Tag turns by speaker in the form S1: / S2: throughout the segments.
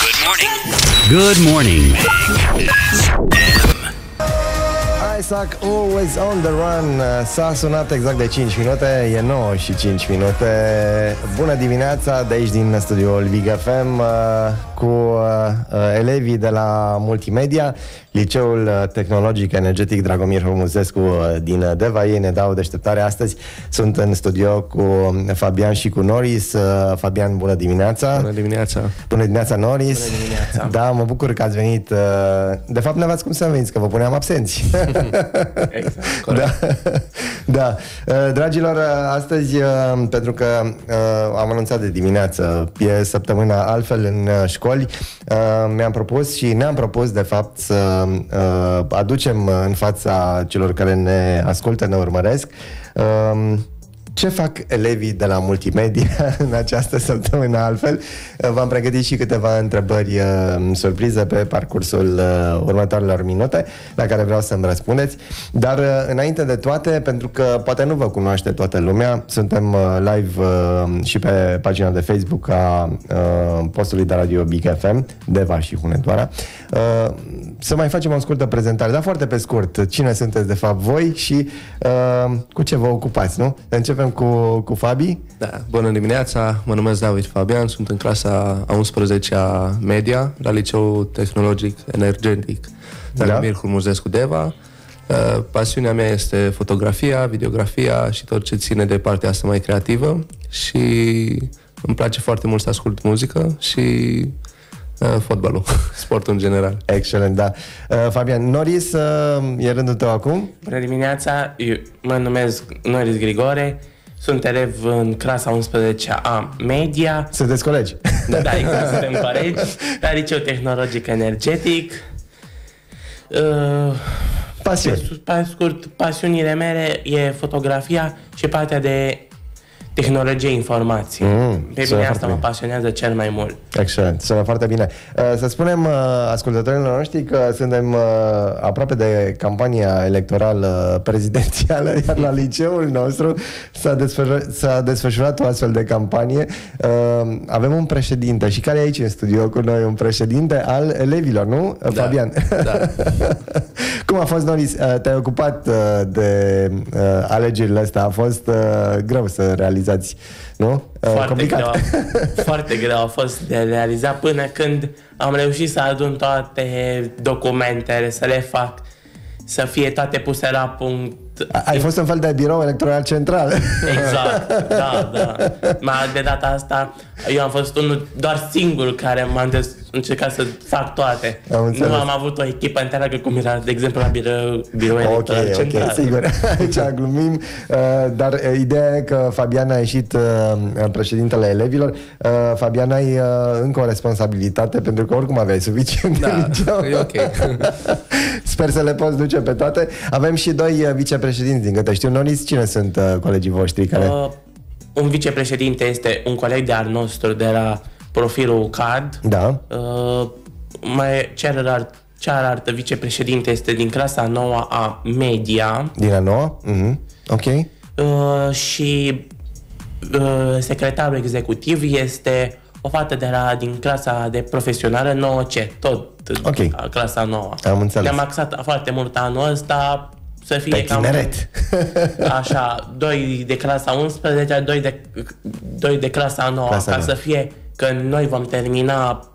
S1: Good morning. Good morning.
S2: Isaac, Always on the Run. S-a sunat exact de 5 minute. E 9 și 5 minute. Bună dimineața de aici din studioul Big FM cu elevii de la Multimedia, Liceul Tehnologic Energetic Dragomir Hormuzescu din Deva. Ei ne dau deșteptare astăzi. Sunt în studio cu Fabian și cu Norris. Fabian, bună dimineața.
S3: Bună dimineața.
S2: Bună dimineața, Norris.
S4: Bună dimineața.
S2: Da, mă bucur că ați venit. De fapt, n-aveați cum să veniți, că vă puneam absenți.
S4: Exact,
S2: corect. Da. Dragilor, astăzi, pentru că am anunțat de dimineață, e săptămâna altfel în școli, mi-am propus și ne-am propus, de fapt, să aducem în fața celor care ne ascultă, ne urmăresc, ce fac elevii de la Multimedia în această săptămână altfel. V-am pregătit și câteva întrebări surprize pe parcursul următoarelor minute, la care vreau să-mi răspundeți. Dar înainte de toate, pentru că poate nu vă cunoaște toată lumea, suntem live și pe pagina de Facebook a postului de radio Big FM, Deva și Hunedoara. Să mai facem o scurtă prezentare, dar foarte pe scurt. Cine sunteți de fapt voi și cu ce vă ocupați, nu? Începem cu Fabi.
S3: Da, bună dimineața, mă numesc David Fabian, sunt în clasa a 11-a media la Liceul Tehnologic Energetic Dragomir Hormuzescu Deva. Pasiunea mea este fotografia, videografia și tot ce ține de partea asta mai creativă și îmi place foarte mult să ascult muzică și fotbalul, sportul în general.
S2: Excelent, da. Fabian, Norris, e rândul tău acum?
S4: Bună dimineața, eu mă numesc Norris Grigore, sunt elev în clasa 11-a media.
S2: Sunteți colegi?
S4: Da, exact, suntem colegi, la Liceu Tehnologic Energetic.
S2: Pasiuni.
S4: Pe scurt, pasiunile mele e fotografia și partea de tehnologie informației. Pe mine asta mă pasionează cel mai mult.
S2: Excelent, sună foarte bine. Să spunem ascultătorilor noștri că suntem aproape de campania electorală prezidențială, iar la liceul nostru s-a desfășurat o astfel de campanie. Avem un președinte și care e aici în studio cu noi, un președinte al elevilor, nu? Da, Fabian. Da. Cum a fost, Norris? Te-ai ocupat de alegerile astea, a fost greu să realizați, nu?
S4: Foarte greu a fost de realizat până când am reușit să adun toate documentele, să le fac, să fie toate puse la punct.
S2: Ai fost un fel de birou electoral central.
S4: Exact, da. De data asta eu am fost unul doar singur care m-am încercat să fac toate. Nu am avut o echipă întreagă cum era, de exemplu, la birou electoral central.
S2: Ok, sigur. Aici glumim. Dar ideea e că Fabian a ieșit președintele elevilor. Fabian, ai încă o responsabilitate, pentru că oricum aveai suficient.
S3: Da, e ok.
S2: Sper să le poți duce pe toate. Avem și doi vicepreședinți, din câte știu. Norris, cine sunt colegii voștri care...
S4: Un vicepreședinte este un coleg de-al nostru de la profilul CAD. Da. Cealaltă vicepreședinte este din clasa 9-a media.
S2: Din a 9? Ok.
S4: Și secretarul executiv este o fată din clasa de profesională 9C, tot clasa 9.
S2: Am înțeles.
S4: Ne-am axat foarte mult anul ăsta să fie
S2: pe tineret.
S4: Așa, 2 de clasa 11, 2 de clasa 9, ca să fie că noi vom termina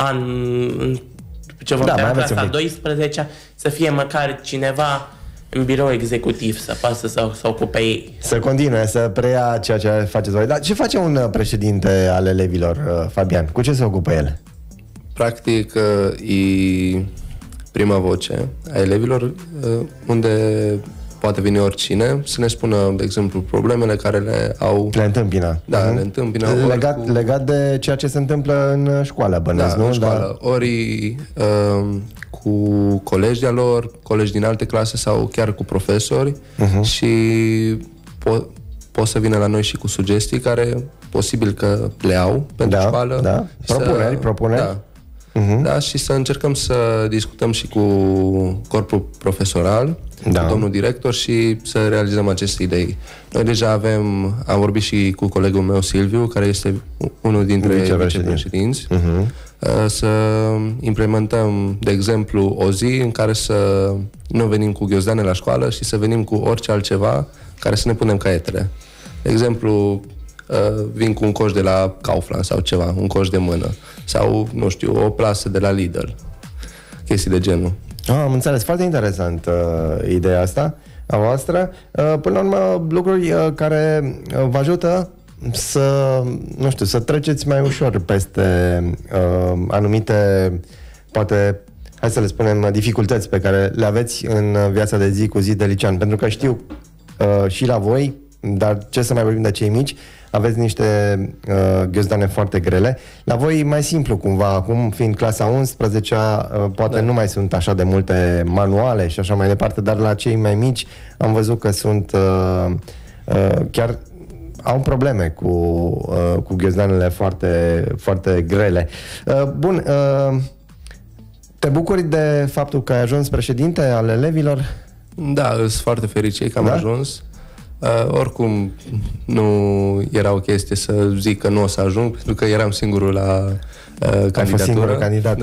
S4: clasa 12, să fie măcar cineva în birou executiv să poată să ocupe ei.
S2: Să continue, să preia ceea ce faceți voi. Dar ce face un președinte al elevilor, Fabian? Cu ce se ocupă el?
S3: Practic, e prima voce a elevilor, unde poate veni oricine să ne spună, de exemplu, problemele care le au...
S2: Le întâmpină.
S3: Da, le întâmpină.
S2: Legat de ceea ce se întâmplă în școală, bănesc, nu?
S3: În școală. Ori cu colegi de-a lor, colegi din alte clase sau chiar cu profesori și pot să vină la noi și cu sugestii care posibil că le au pentru școală.
S2: Da. Propuneri.
S3: Da. Da, și să încercăm să discutăm și cu corpul profesoral, cu domnul director și să realizăm aceste idei. Noi deja am vorbit și cu colegul meu Silviu, care este unul dintre vicepreședinți. să implementăm, de exemplu, o zi în care să nu venim cu ghiozdane la școală și să venim cu orice altceva care să ne punem caietele. De exemplu, vin cu un coș de la Kaufland sau ceva, un coș de mână sau, nu știu, o plasă de la Lidl, chestii de genul.
S2: Am înțeles, foarte interesant ideea asta a voastră. Până la urmă, lucruri care vă ajută să, nu știu, să treceți mai ușor peste anumite, poate, hai să le spunem, dificultăți pe care le aveți în viața de zi cu zi de licean. Pentru că știu și la voi, dar ce să mai vorbim de cei mici, aveți niște ghiozdane foarte grele. La voi e mai simplu cumva, acum fiind clasa 11-a, poate nu mai sunt așa de multe manuale și așa mai departe, dar la cei mai mici am văzut că sunt chiar au probleme cu ghiozdanele foarte, foarte grele. Bun, te bucuri de faptul că ai ajuns președinte al elevilor?
S3: Da, sunt foarte fericit că am ajuns. Oricum nu era o chestie să zic că nu o să ajung, pentru că eram singurul la candidatură,
S2: candidat.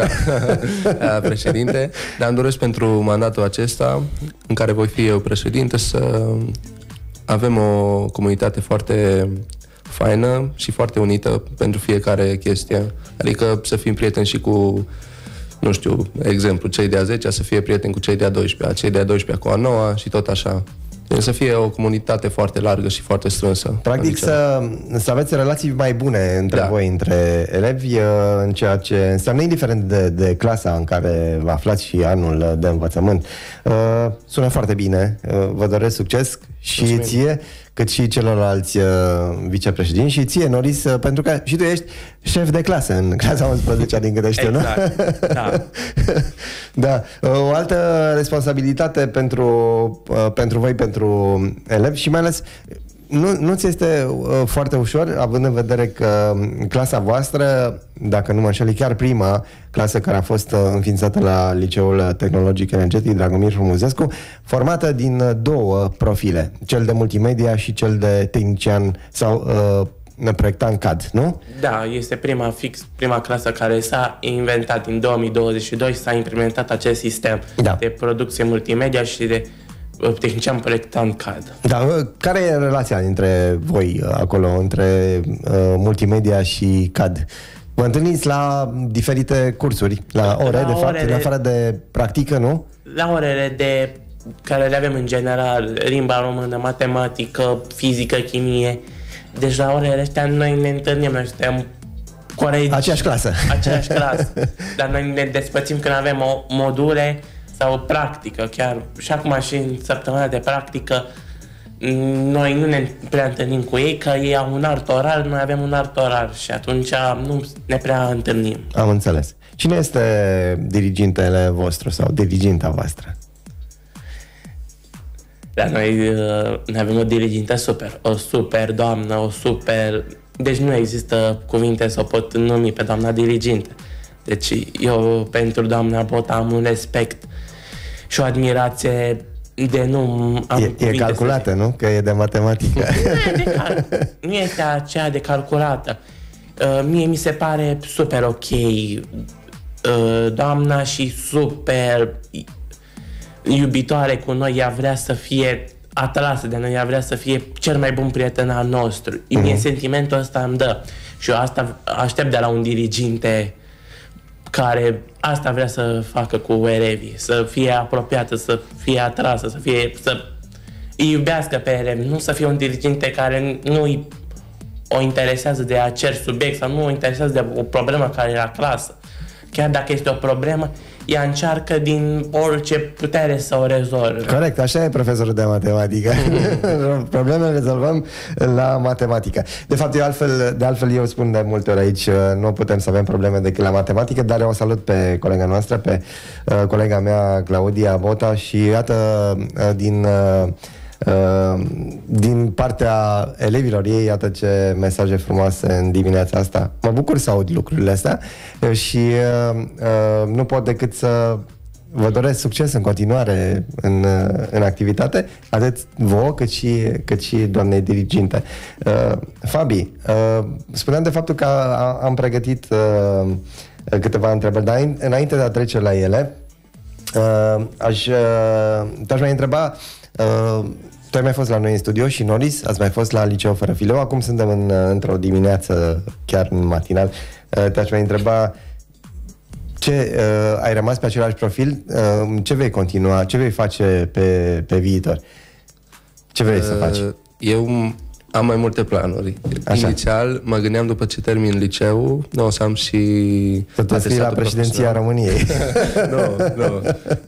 S3: La președinte, dar îmi doresc pentru mandatul acesta, în care voi fi eu președinte, să avem o comunitate foarte faină și foarte unită pentru fiecare chestie. Adică să fim prieteni și cu, nu știu, exemplu, cei de a 10-a să fie prieteni cu cei de a 12-a, cei de a 12-a cu a 9-a și tot așa. Deci să fie o comunitate foarte largă și foarte strânsă.
S2: Practic să aveți relații mai bune între voi, între elevi, în ceea ce înseamnă, indiferent de clasa în care vă aflați și anul de învățământ. Sună foarte bine, vă doresc succes și ție, cât și celorlalți vicepreședinți și ție, Noris, pentru că și tu ești șef de clasă în clasa 11-a, din câte știu,
S4: exact. Nu? Da.
S2: Da. O altă responsabilitate pentru voi, pentru elevi și mai ales nu ți este foarte ușor, având în vedere că clasa voastră, dacă nu mă înșel, e chiar prima clasă care a fost înființată la Liceul Tehnologic Energetic Dragomir Frumuzescu, formată din două profile, cel de multimedia și cel de tehnician sau proiectant CAD, nu?
S4: Da, este prima clasă care s-a inventat în 2022, s-a implementat acest sistem de producție multimedia și de tehnician proiectant CAD.
S2: Da, care e relația dintre voi acolo, între multimedia și CAD? Vă întâlniți la diferite cursuri, la ore, de fapt, în afară de practică, nu?
S4: La orele care le avem în general, limba română, matematică, fizică, chimie. Deci la orele astea noi ne întâlnim, noi suntem colegi.
S2: Aceeași clasă.
S4: Aceeași clasă. Dar noi ne despățim când avem module sau o practică, chiar și acum și în săptămâna de practică noi nu ne prea întâlnim cu ei, că ei au un alt orar, noi avem un alt orar și atunci nu ne prea întâlnim.
S2: Am înțeles. Cine este dirigintele vostru sau diriginta voastră?
S4: Dar noi avem o dirigintă o super doamnă, Deci nu există cuvinte să o pot numi pe doamna diriginte. Deci eu pentru doamna Bota am un respect și o admirație de nu am
S2: E calculată, nu? Că e de matematică.
S4: Nu este aceea de calculată. Mie mi se pare super ok doamna și super iubitoare cu noi, ea vrea să fie atrasă de noi, ea vrea să fie cel mai bun prieten al nostru. Mie sentimentul ăsta îmi dă și eu asta aștept de la un diriginte care asta vrea să facă cu elevii, să fie apropiată, să fie atrasă, să îi iubească pe elevi, nu să fie un diriginte care nu o interesează de acel subiect sau nu o interesează de o problemă care e la clasă. Chiar dacă este o problemă, ea încearcă din orice putere să o rezolve.
S2: Corect, așa e profesorul de matematică. Problemele rezolvăm la matematică. De fapt, de altfel eu spun de multe ori aici, nu putem să avem probleme decât la matematică, dar eu o salut pe colega noastră, pe colega mea Claudia Bota și iată din partea elevilor ei, iată ce mesaje frumoase în dimineața asta. Mă bucur să aud lucrurile astea și nu pot decât să vă doresc succes în continuare în activitate, atât vouă cât și doamnei diriginte. Fabi, spuneam de faptul că am pregătit câteva întrebări, dar înainte de a trece la ele, te-aș mai întreba, tu ai mai fost la noi în studio și Norris, ați mai fost la Liceu Fără Fileu, acum suntem într-o dimineață, chiar în matinal, te-aș mai întreba ai rămas pe același profil, ce vei continua, ce vei face pe viitor? Ce vrei să faci?
S3: Eu am mai multe planuri. Așa. Inițial, mă gândeam după ce termin liceu, o să am și...
S2: Să te scrii la președinția României.
S3: Nu.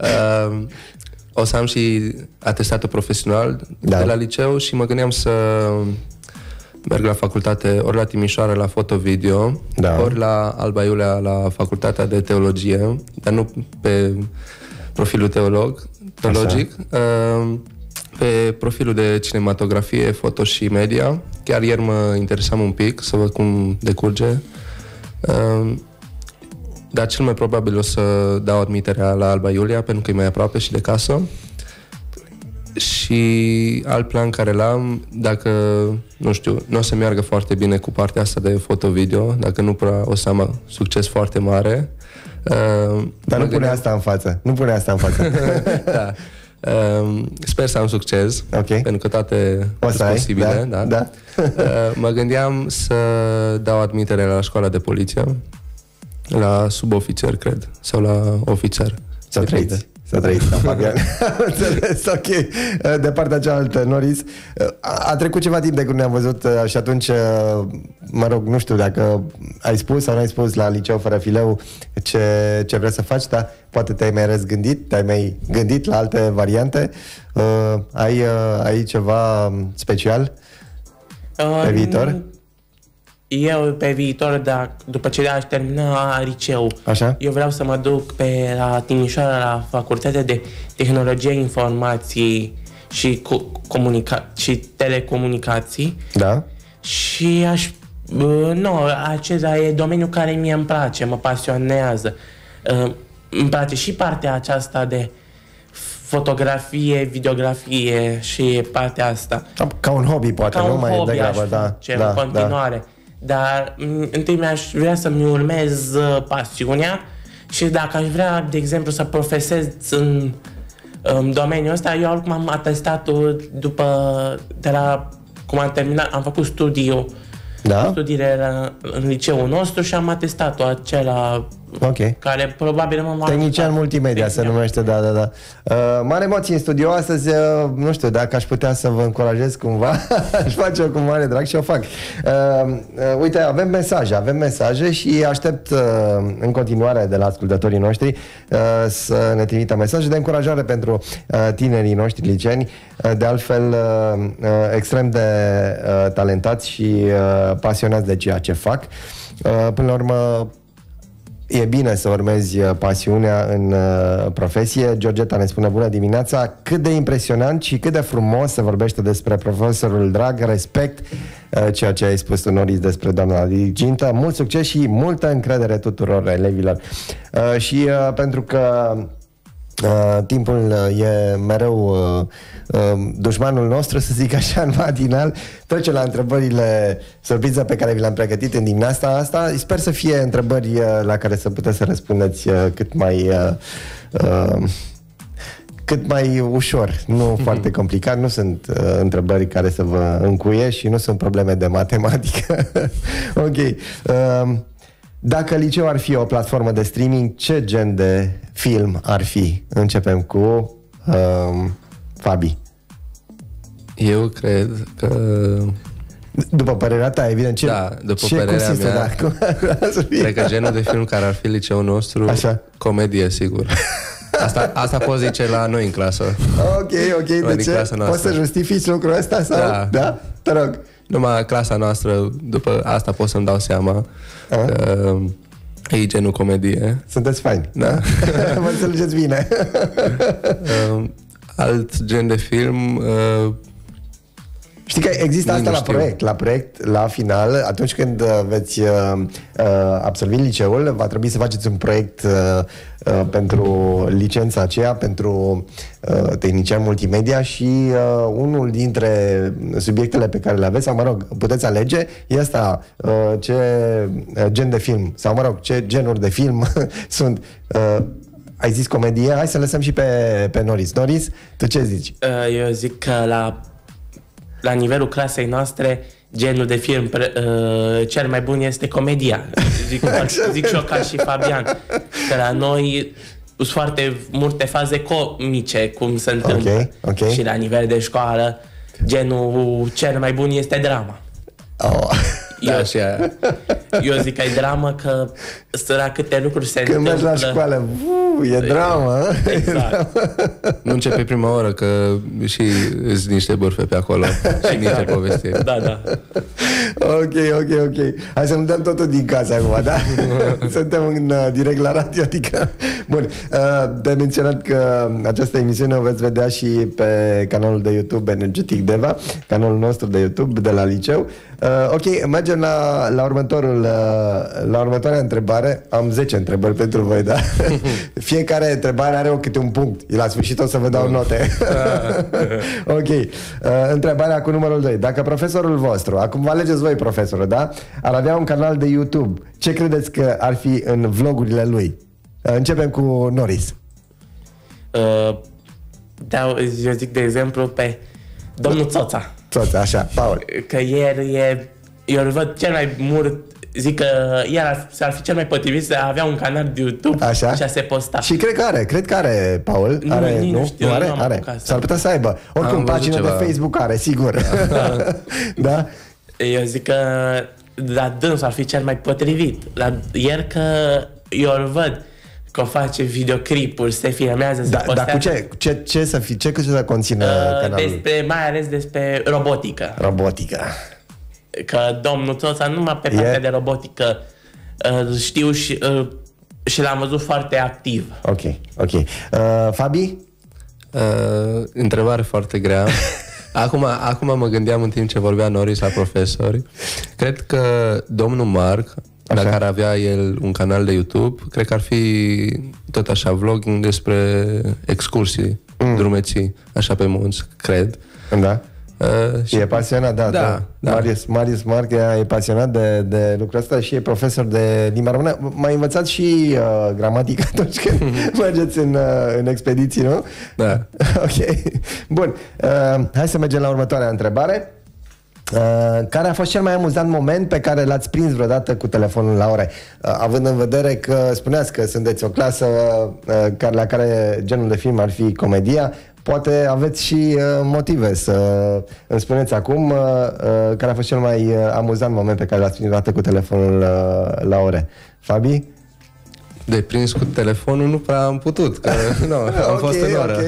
S3: O să am și atestatul profesional de la liceu și mă gândeam să merg la facultate, ori la Timișoara la foto-video, ori la Alba Iulia la facultatea de teologie, dar nu pe profilul teologic, pe profilul de cinematografie, foto și media. Chiar ieri mă interesam un pic să văd cum decurge. Dar cel mai probabil o să dau admiterea la Alba Iulia, pentru că e mai aproape și de casă. Și alt plan care l-am, dacă, nu știu, nu o să meargă foarte bine cu partea asta de foto-video, dacă nu prea o să am succes foarte mare.
S2: Dar nu pune asta în față. Nu pune asta în față.
S3: Da. Sper să am succes, pentru că toate sunt posibile. Da. Mă gândeam să dau admitere la școala de poliție, la subofițer, cred, sau la ofițer.
S2: Să trăiți, Fabian. Înțeles, ok. De partea cealaltă, Norris, a trecut ceva timp de când ne-am văzut și atunci, mă rog, nu știu dacă ai spus sau n-ai spus la Liceu Fără Fileu ce vrei să faci, dar poate te-ai mai răzgândit, te-ai mai gândit la alte variante. Ai ceva special pe viitor?
S4: Eu pe viitor, după ce aș termina liceu, eu vreau să mă duc la Timișoara la Facultatea de Tehnologie Informației și Telecomunicații.
S2: Da.
S4: Și acesta e domeniul care mie îmi place, mă pasionează. Îmi place și partea aceasta de fotografie, videografie și partea asta.
S2: Ca un hobby, poate, nu mai degrabă,
S4: în continuare. Dar întâi aș vrea să-mi urmez pasiunea și dacă aș vrea, de exemplu, să profesez în domeniul ăsta, eu oricum am atestatul cum am terminat, am făcut studiile în liceul nostru și am atestatul acela care probabil mă va...
S2: Tehnician multimedia se numește, da. Mare emoții în studio astăzi, nu știu, dacă aș putea să vă încurajez cumva, aș face-o cu mare drag și o fac. Uite, avem mesaje și aștept în continuare de la ascultătorii noștri să ne trimită mesaje de încurajare pentru tinerii noștri liceeni, de altfel extrem de talentați și pasionați de ceea ce fac. Până la urmă, e bine să urmezi pasiunea în profesie. Georgeta ne spune: bună dimineața, cât de impresionant și cât de frumos se vorbește despre profesorul drag, respect ceea ce ai spus tu, Norris, despre doamna dirigintă. Mult succes și multă încredere tuturor elevilor. Și pentru că timpul e mereu dușmanul nostru, să zic așa, în matinal, trece la întrebările surpriză pe care vi le-am pregătit în dimineața asta. Sper să fie întrebări la care să puteți să răspundeți cât mai ușor, nu foarte complicat. Nu sunt întrebări care să vă încuie și nu sunt probleme de matematică. Ok. Dacă Liceu ar fi o platformă de streaming, ce gen de film ar fi? Începem cu Fabi.
S3: Eu cred că...
S2: După părerea ta, evident.
S3: După părerea mea, cred că genul de film care ar fi liceul nostru, comedie, sigur. Asta poți zice la noi în clasă.
S2: Ok. De ce? Poți să justifici lucrul ăsta? Sau? Da? Te rog.
S3: Numai clasa noastră, după asta pot să-mi dau seama că e genul comedie.
S2: Sunteți faini, da? Vă înțelegeți bine.
S3: Alt gen de film,
S2: Știi că există asta la proiect, la final, atunci când veți absolvi liceul, va trebui să faceți un proiect pentru licența aceea, pentru tehnician multimedia și unul dintre subiectele pe care le aveți, sau mă rog, puteți alege, e asta, ce gen de film, sau mă rog, ce genuri de film sunt. Ai zis comedie? Hai să lăsăm și pe Noris. Noris, tu ce zici?
S4: Eu zic că la nivelul clasei noastre, genul de film cel mai bun este comedia. Zic și eu ca și Fabian. Că la noi sunt foarte multe faze comice, cum se întâmplă.
S2: Okay.
S4: Și la nivel de școală, genul cel mai bun este drama. Eu zic că e dramă, că la câte lucruri se
S2: când
S4: întâmplă.
S2: Când mergi la școală, e dramă.
S4: Exact.
S3: Nu începe prima oră, că și sunt niște bârfe pe acolo și niște povestiri.
S4: Da.
S2: Ok. Hai să nu dăm totul din casă acum, da? Suntem în direct la radio, adică... Bun, de menționat că această emisiune o veți vedea și pe canalul de YouTube Energetic Deva, canalul nostru de YouTube de la liceu. Ok, mergem la următoarea întrebare. Am 10 întrebări pentru voi, da? Fiecare întrebare are câte un punct. La sfârșit o să vă dau note. Ok. Întrebarea cu numărul 2. Dacă profesorul vostru, acum vă alegeți voi profesorul, da? Ar avea un canal de YouTube, ce credeți că ar fi în vlogurile lui? Începem cu Noris.
S4: Eu zic de exemplu pe domnul Țoța.
S2: Țoța, așa, Paul.
S4: Că eu îl văd cel mai mult, zic că el ar fi cel mai potrivit să avea un canal de YouTube.
S2: Așa?
S4: Și a se posta.
S2: Și cred că are, Paul.
S4: Nu știu,
S2: are? S-ar putea să aibă. Oricum, pagină de Facebook are, sigur. Da?
S4: Eu zic că la dânsul ar fi cel mai potrivit. El că eu îl văd că face videoclipuri, se filmează, se postează.
S2: Dar cu ce să conțină canalul?
S4: Mai ales despre robotică.
S2: Robotică.
S4: Că domnul Țoța numai pe partea de robotică știu și l-am văzut foarte activ.
S2: Ok. Fabi?
S3: Întrebare foarte grea. Acum mă gândeam în timp ce vorbea Noris la profesori. Cred că domnul Marc, dacă ar avea el un canal de YouTube, cred că ar fi tot așa vlogging despre excursii, drumeții, așa pe munți, cred.
S2: Da. E pasionat, da. Marius Marc e pasionat de lucrul ăsta și e profesor de limba română. M-a învățat și gramatică atunci când mergeți în expediții, nu?
S3: Da.
S2: Ok. Bun. Hai să mergem la următoarea întrebare. Care a fost cel mai amuzant moment pe care l-ați prins vreodată cu telefonul la ore? Având în vedere că spuneați că sunteți o clasă la care genul de film ar fi comedia, poate aveți și motive să îmi spuneți acum care a fost cel mai amuzant moment pe care l-ați prins vreodată cu telefonul la ore. Fabi?
S3: De prins cu telefonul nu prea am putut, că am fost în oră.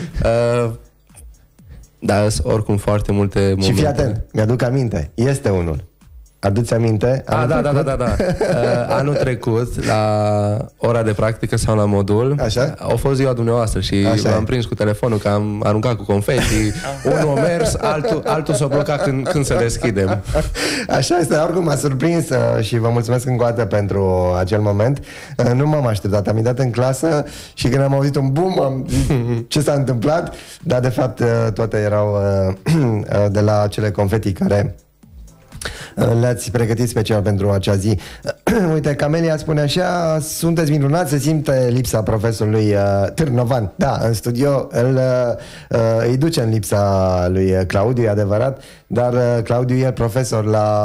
S3: Dar oricum foarte multe momente.
S2: Și fii atent, mi-aduc aminte, este unul. Aduți aminte?
S3: Da. Anul trecut, la ora de practică sau la modul,
S2: așa?
S3: A fost ziua dumneavoastră și m-am prins cu telefonul, că am aruncat cu confeti. Unul a mers, altul s-a blocat când să deschidem.
S2: Așa este, oricum m-a surprins și vă mulțumesc încă o dată pentru acel moment. Nu m-am așteptat, am intrat în clasă și când am auzit un boom, am zis ce s-a întâmplat, dar de fapt toate erau de la acele confeti care le-ați pregătit special pentru acea zi. Uite, Camelia spune așa: sunteți minunați, se simte lipsa profesorului Târnovan. Da, în studio îi duce în lipsa lui Claudiu, e adevărat, dar Claudiu e profesor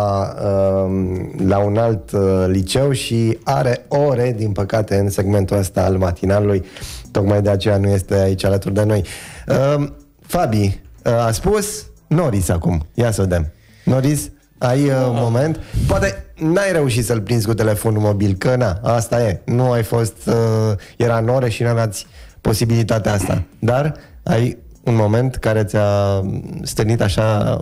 S2: la un alt liceu și are ore, din păcate, în segmentul ăsta al matinalului. Tocmai de aceea nu este aici alături de noi. Fabi, a spus Noris acum. Ia să vedem. Noris, ai un moment? Poate n-ai reușit să-l prinzi cu telefonul mobil, că na, asta e. Nu ai fost, era în ore și n-aveați posibilitatea asta. Dar ai un moment care ți-a stârnit așa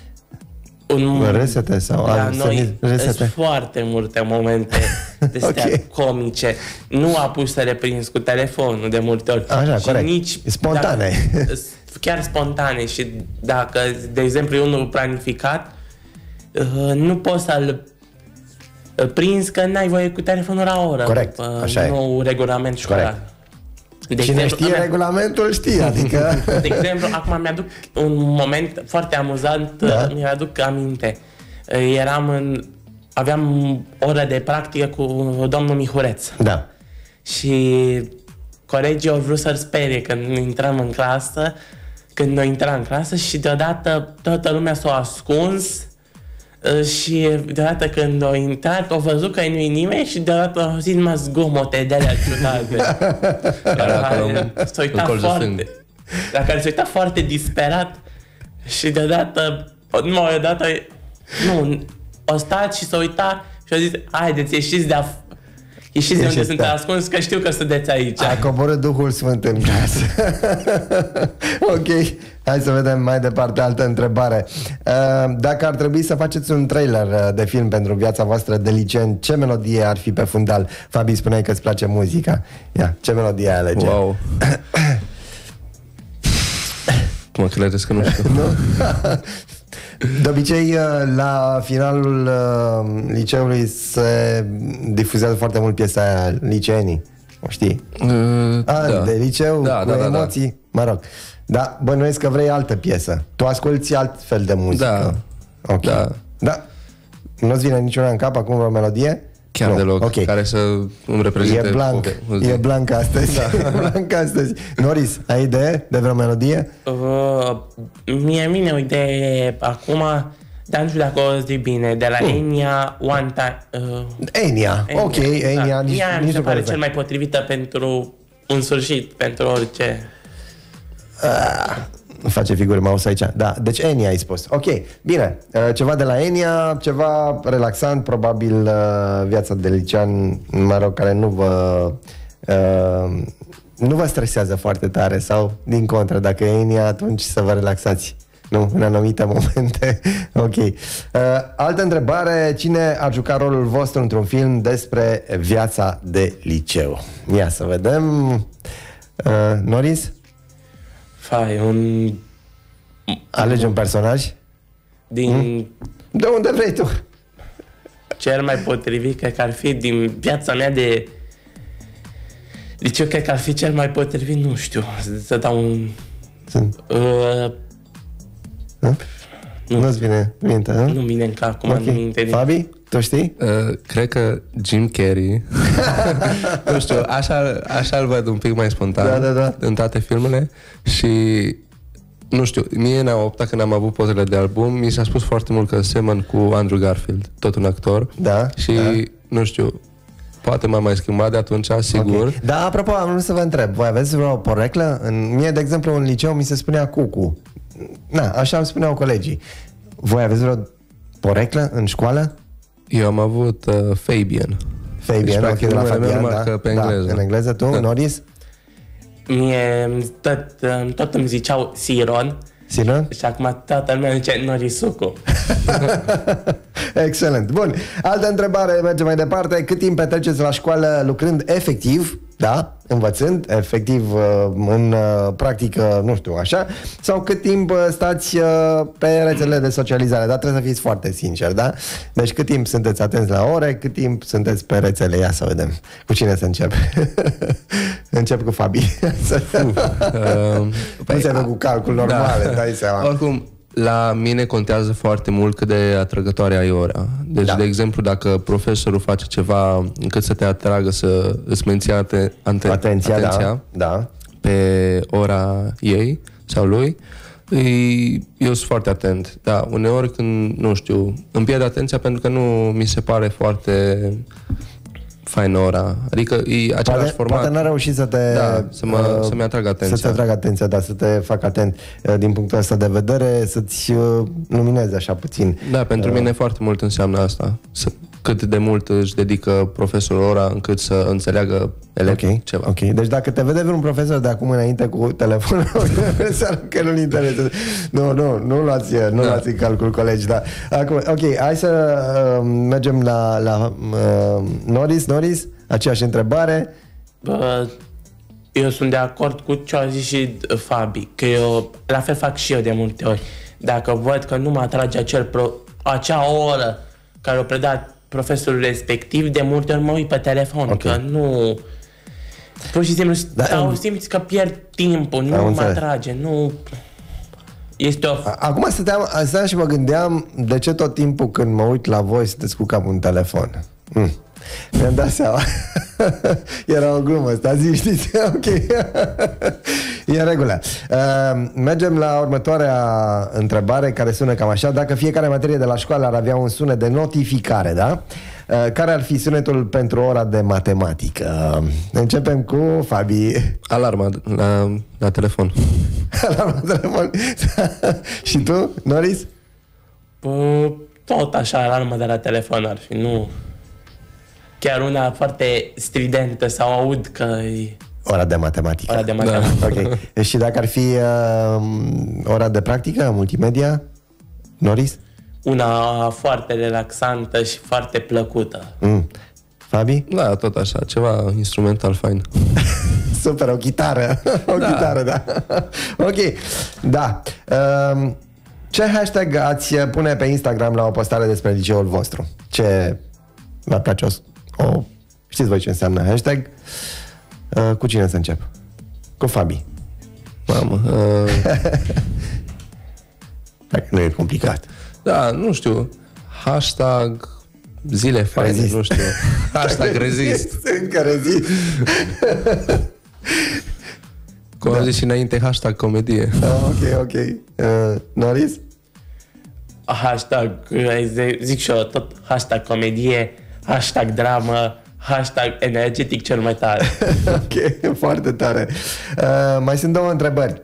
S2: resete sau
S4: la noi sunt foarte multe momente de comice. Nu a pus să le prins cu telefonul de multe ori.
S2: Așa,
S4: și
S2: corect.
S4: Nici
S2: spontane.
S4: chiar spontane și dacă, de exemplu, e unul planificat, nu poți să-l prinzi că n-ai voie cu telefonul la oră.
S2: Corect, așa e.
S4: Nou regulament școlar.
S2: Corect. Cine știe regulamentul știe, adică...
S4: De exemplu, acum mi-aduc un moment foarte amuzant, mi-aduc aminte. Aveam oră de practică cu domnul Mihureț.
S2: Da.
S4: Și colegii au vrut să-l sperie când intrăm în clasă, când noi intram în clasă și deodată toată lumea s-a ascuns și deodată când au intrat au văzut că nu-i nimeni și deodată au auzit numai zgomote de alea ciudate. La care s-a uitat foarte disperat și deodată o stat și s-a uitat și a zis: haideți, ieșiți de unde sunt ascuns, că știu că sunteți aici.
S2: A coborât Duhul Sfânt în casă. Ok, hai să vedem mai departe altă întrebare. Dacă ar trebui să faceți un trailer de film pentru viața voastră de liceen, ce melodie ar fi pe fundal? Fabi, spuneai că îți place muzica. Ia, ce melodie ai alege?
S3: Wow. Mă credeți că nu știu.
S2: Nu? De obicei, la finalul liceului se difuzează foarte mult piesa aia, Liceenii. O știi? De liceu, cu emoții, mă rog. Da, bănuiesc că vrei altă piesă. Tu asculti alt fel de muzică.
S3: Da.
S2: Ok. Da. Nu-ți vine niciuna în cap acum o melodie?
S3: Chiar deloc, okay. Care să îmi reprezinte.
S2: E blanc astăzi. Da. E blanc astăzi. Noris, ai idee de vreo melodie?
S4: Mie o idee acum, dar nu știu dacă o zic bine, de la Enya, One Time.
S2: Enya, ok, Enya.
S4: Ea mi se pare cel mai potrivită pentru un sfârșit, pentru orice.
S2: Face figuri mouse aici. Da, deci Enya ai spus. Ok, bine. Ceva de la Enya, ceva relaxant, probabil viața de licean, mă rog, care nu vă stresează foarte tare sau din contră, dacă e Enya, atunci să vă relaxați. Nu, în anumite momente. Ok. Altă întrebare, cine ar juca rolul vostru într-un film despre viața de liceu? Ia să vedem. Noris? Alegi un personaj? De unde vrei tu?
S4: Cel mai potrivit, cred că ar fi din viața mea de liceu, cred că ar fi cel mai potrivit, nu știu, să dau un...
S2: Nu-ți vine minte, nu?
S4: Nu vine în cap, acum nu minte.
S2: Fabi, tu știi?
S3: Cred că Jim Carrey. Nu știu, așa-l văd un pic mai spontan în toate filmele. Și nu știu, mie în a 8-a, când am avut pozele de album, mi s-a spus foarte mult că semăn cu Andrew Garfield, tot un actor. Și nu știu, poate m-am mai schimbat de atunci, sigur.
S2: Okay. Da, apropo, am vrut să vă întreb, voi aveți vreo poreclă? Mie, de exemplu, în liceu mi se spunea Cucu. Na, așa îmi spuneau colegii. Voi aveți vreo poreclă în școală?
S3: Eu am avut Fabian.
S2: Fabian, deci, de la Fabian,
S3: pe engleză.
S2: În engleză, tu, Noris?
S4: Mie tot îmi ziceau Siron.
S2: Siron?
S4: Și acum toată lumea zice Norisucu.
S2: Excelent. Bun. Altă întrebare, mergem mai departe. Cât timp petreceți la școală lucrând efectiv, da, învățând, efectiv în practică, nu știu, așa, sau cât timp stați pe rețelele de socializare? Dar trebuie să fiți foarte sinceri, da? Deci cât timp sunteți atenți la ore, cât timp sunteți pe rețele? Ia să vedem. Cu cine să încep? Încep cu Fabi. Nu se vă cu calcul normal, dai seama.
S3: Oricum, la mine contează foarte mult cât de atrăgătoare ai ora. Deci, de exemplu, dacă profesorul face ceva încât să te atragă, să îți menții atenția pe ora ei sau lui, eu sunt foarte atent. Da, uneori când, nu știu, îmi pierd atenția pentru că nu mi se pare foarte faină ora. Adică e același format.
S2: Poate n-a reușit să te...
S3: să-mi atragă atenția.
S2: Să te atragă atenția, dar să te facă atent din punctul ăsta de vedere, să-ți lumineze așa puțin.
S3: Da, pentru mine foarte mult înseamnă asta. Cât de mult își dedică profesorul ora încât să înțeleagă elevul ceva.
S2: Ok, deci dacă te vede vreun profesor de acum înainte cu telefonul, înseamnă că nu-l interesează. Nu luați în calcul, colegi, da. Acum, ok, hai să mergem la Noris, aceeași întrebare.
S4: eu sunt de acord cu ce a zis și Fabi, că eu la fel fac și eu de multe ori. Dacă văd că nu mă atrage acea oră care o predat profesorul respectiv, de multe ori mă uit pe telefon, că nu... Pur și simplu simți că pierd timpul, nu mă atrage, nu... Este o...
S2: Acum stăteam și mă gândeam de ce tot timpul când mă uit la voi sunteți cu capul în telefon. Mi-am dat seama. Era o glumă asta, știți? Ok. E în regulă. Mergem la următoarea întrebare, care sună cam așa. Dacă fiecare materie de la școală ar avea un sunet de notificare, da? Care ar fi sunetul pentru ora de matematică? Începem cu Fabi.
S3: Alarma la telefon.
S2: Alarma la telefon. Și tu, Norris?
S4: Tot așa, alarma de la telefon ar fi, nu... Chiar una foarte stridentă sau aud că e...
S2: Ora de matematică.
S4: Ora de matematică.
S2: Da. Ok. Și dacă ar fi ora de practică, multimedia, Norris?
S4: Una foarte relaxantă și foarte plăcută.
S2: Fabi?
S3: Da, tot așa, ceva instrumental fain.
S2: Super, o chitară. Chitară, da. Ok, da. Ce hashtag ați pune pe Instagram la o postare despre liceul vostru? Ce v-ar place știți voi ce înseamnă hashtag? Cu cine să încep? Cu Fabi.
S3: Mamă.
S2: Dacă nu e complicat.
S3: Da, nu știu. Hashtag zile faine, rezist. Nu știu. Hashtag rezist.
S2: Încă rezist.
S3: Cum am zis și înainte, hashtag comedie.
S2: Ok. Norris?
S4: Hashtag, zic și eu tot, hashtag comedie, hashtag dramă, hashtag energetic cel mai tare.
S2: Ok, foarte tare. Mai sunt două întrebări.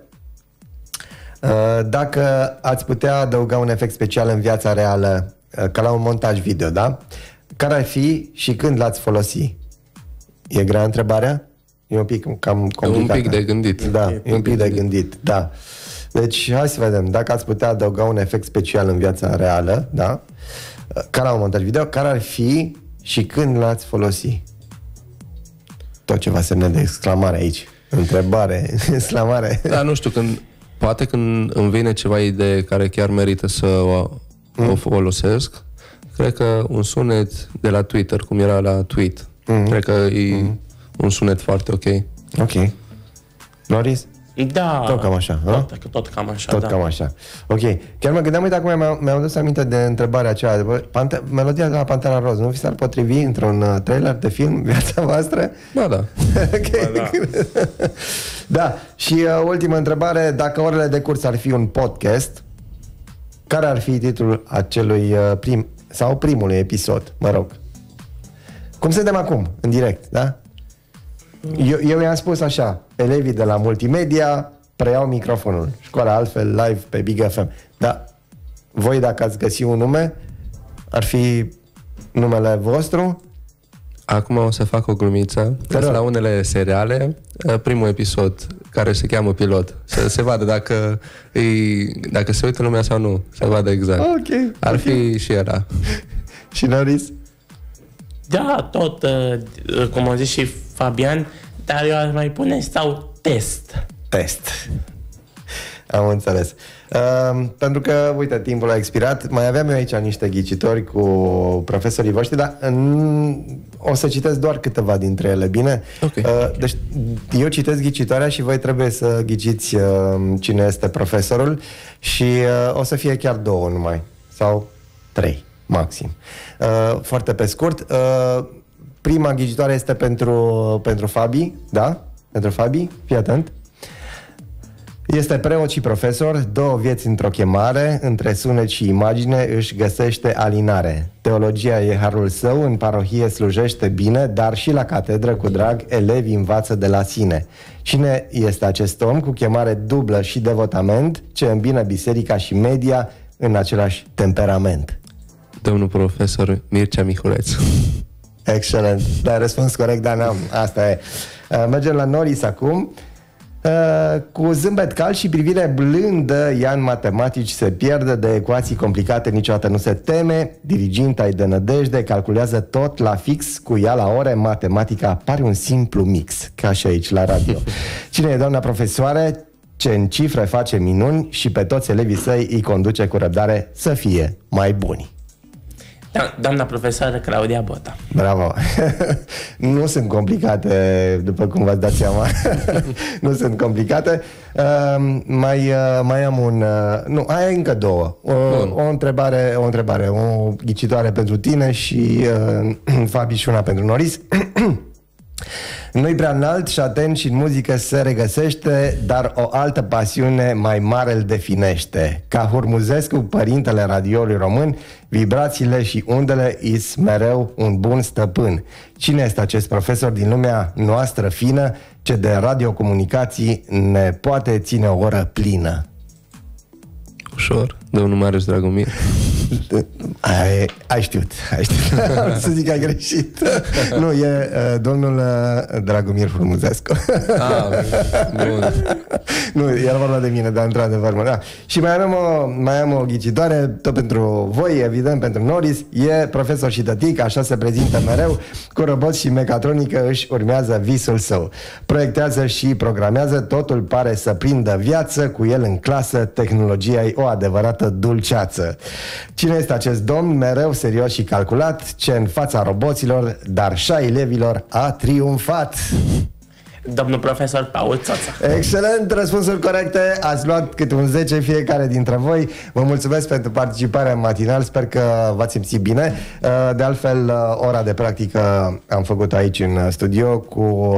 S2: Dacă ați putea adăuga un efect special în viața reală, ca la un montaj video, da? Care ar fi și când l-ați folosi? E grea întrebarea? E un pic cam complicată.
S3: E un pic de gândit.
S2: Da, e un pic de gândit, da. Deci, hai să vedem. Dacă ați putea adăuga un efect special în viața reală, da? Ca la un montaj video, care ar fi și când l-ați folosi? Tot ceva semne de exclamare aici. Întrebare, exclamare.
S3: Da, nu știu, poate când îmi vine ceva idee care chiar merită să o folosesc, cred că un sunet de la Twitter, cum era la tweet, cred că e un sunet foarte ok.
S2: Ok. Norris?
S4: Da.
S2: Tot cam așa.
S4: Tot cam așa,
S2: tot cam așa. Ok. Chiar mă gândeam, uite, acum mi-am dus aminte de întrebarea aceea. Melodia de la Pantera Roz, nu vi s-ar potrivi într-un trailer de film viața voastră?
S3: Ba da.
S2: Okay.
S4: Ba da.
S2: Da. Și ultima întrebare, dacă orele de curs ar fi un podcast, care ar fi titlul acelui primului episod, mă rog? Cum suntem acum, în direct, da? Eu i-am spus așa, elevii de la multimedia preiau microfonul. Școala altfel, live pe Big FM. Da, voi dacă ați găsi un nume, ar fi numele vostru?
S3: Acum o să fac o glumiță. La unele seriale, primul episod, care se cheamă pilot, să se vadă dacă se uită lumea sau nu, să vadă exact.
S2: Okay,
S3: ar fi și ăla.
S2: Și Norris?
S4: Da, tot, cum a zis și Fabian, dar eu aș mai pune sau test.
S2: Test. Am înțeles. Pentru că, uite, timpul a expirat. Mai aveam eu aici niște ghicitori cu profesorii voștri, dar o să citesc doar câteva dintre ele, bine?
S3: Okay.
S2: Deci, eu citesc ghicitoarea și voi trebuie să ghiciți cine este profesorul și o să fie chiar 2 numai, sau 3 maxim. Foarte pe scurt. Prima ghicitoare este pentru Fabi, da? Pentru Fabi, fii atent. Este preot și profesor, 2 vieți într-o chemare, între sunet și imagine își găsește alinare. Teologia e harul său, în parohie slujește bine, dar și la catedră cu drag elevii învață de la sine. Cine este acest om cu chemare dublă și devotament, ce îmbină biserica și media în același temperament?
S3: Domnul profesor Mircea Mihuleț.
S2: Excelent. Da, răspuns corect, dar n-am. Asta e. Mergem la Norris acum. Cu zâmbet cald și privire blândă, ea în matematici se pierde de ecuații complicate, niciodată nu se teme, diriginta-i de nădejde, calculează tot la fix, cu ea la ore, matematica pare un simplu mix, ca și aici la radio. Cine e doamna profesoare? Ce în cifre face minuni și pe toți elevii săi îi conduce cu răbdare să fie mai buni.
S4: Doamna profesoară Claudia Bota.
S2: Bravo! Nu sunt complicate, după cum v-ați dat seama. Nu sunt complicate. Mai am un... Nu, ai încă două. O întrebare, o ghicitoare pentru tine și Fabi și una pentru Noris. Nu-i prea înalt și atent și în muzică se regăsește, dar o altă pasiune mai mare îl definește. Ca Hurmuzescu, părintele radioului român, vibrațiile și undele is mereu un bun stăpân. Cine este acest profesor din lumea noastră fină ce de radiocomunicații ne poate ține o oră plină?
S3: Ușor, domnul Marius Dragomir.
S2: Ai știut. Să zic că ai greșit. Nu, e domnul Dragomir Hurmuzescu.
S3: Bun.
S2: Nu, era vorba de mine, dar într-adevăr, da. Și mai am o ghicitoare, tot pentru voi, evident, pentru Noris. E profesor și tătic, așa se prezintă mereu, cu robot și mecatronică își urmează visul său. Proiectează și programează, totul pare să prindă viață, cu el în clasă, tehnologia e o adevărată dulceață. Cine este acest domn, mereu serios și calculat, ce în fața roboților, dar și a elevilor a triumfat?
S4: Domnul profesor Paul Țoța.
S2: Excelent, răspunsuri corecte. Ați luat câte un 10 fiecare dintre voi. Vă mulțumesc pentru participarea în matinal. Sper că v-ați simțit bine. De altfel, ora de practică am făcut aici în studio cu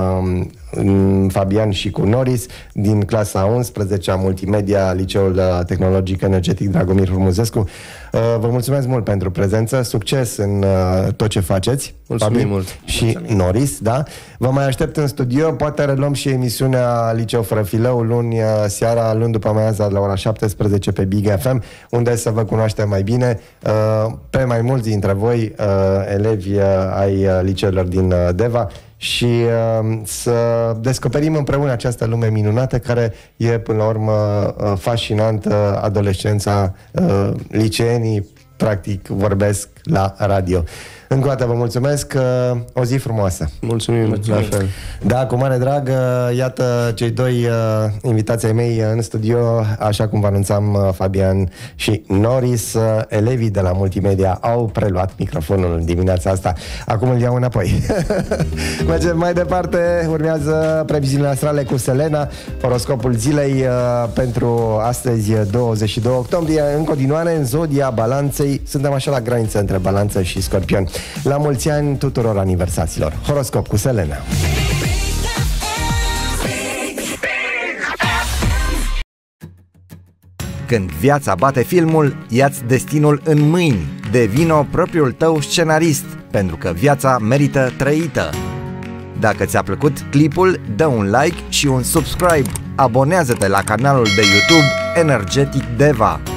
S2: Fabian și cu Noris din clasa 11 a multimedia, Liceul Tehnologic Energetic Dragomir Hurmuzescu. Vă mulțumesc mult pentru prezență, succes în tot ce faceți.
S3: Mulțumim mult.
S2: Și mulțumim. Noris, da? Vă mai aștept în studio, poate reluăm și emisiunea Liceu fără fileu luni seara, luni după amiază la ora 17 pe Big FM, unde să vă cunoaștem mai bine pe mai mulți dintre voi, elevi ai liceelor din Deva, și să descoperim împreună această lume minunată care e până la urmă fascinantă. Adolescența, liceenii practic vorbesc la radio. Încă o dată vă mulțumesc, o zi frumoasă.
S3: Mulțumim. La fel.
S2: Da, cu mare drag, iată cei doi invitații ai mei în studio, așa cum vă anunțam, Fabian și Noris, elevii de la multimedia au preluat microfonul în dimineața asta. Acum îl iau înapoi. Mergem mai departe, urmează previziunile astrale cu Selena, horoscopul zilei pentru astăzi, 22 octombrie. În continuare, în zodia Balanței, suntem așa la graniță între Balanță și Scorpion. La mulți ani tuturor aniversaților. Horoscop cu Selena.
S5: Când viața bate filmul, ia-ți destinul în mâini. Devino propriul tău scenarist, pentru că viața merită trăită. Dacă ți-a plăcut clipul, dă un like și un subscribe. Abonează-te la canalul de YouTube Energetic Deva.